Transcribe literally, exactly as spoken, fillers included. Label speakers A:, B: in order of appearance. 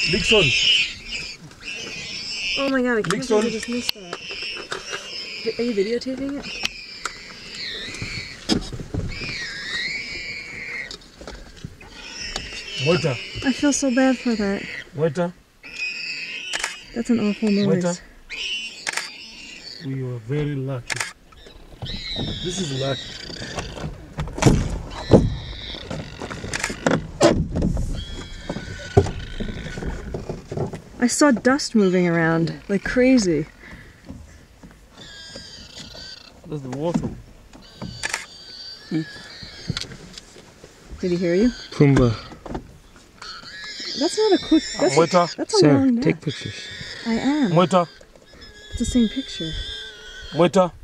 A: Nixon.
B: Oh my god, I can't
A: Nixon.
B: believe I just missed that. Are you videotaping it?
A: Waiter.
B: I feel so bad for that.
A: Waiter.
B: That's an awful noise.
A: Waiter. We were very lucky. This is luck.
B: I saw dust moving around like crazy.
A: That's the warthog.
B: Hmm. Did he hear you?
C: Pumbaa.
B: That's not a quick. That's,
A: Waiter.
B: that's a
C: Sir,
B: long nap.
C: take pictures.
B: I am.
A: Waiter.
B: It's the same picture.
A: Waiter.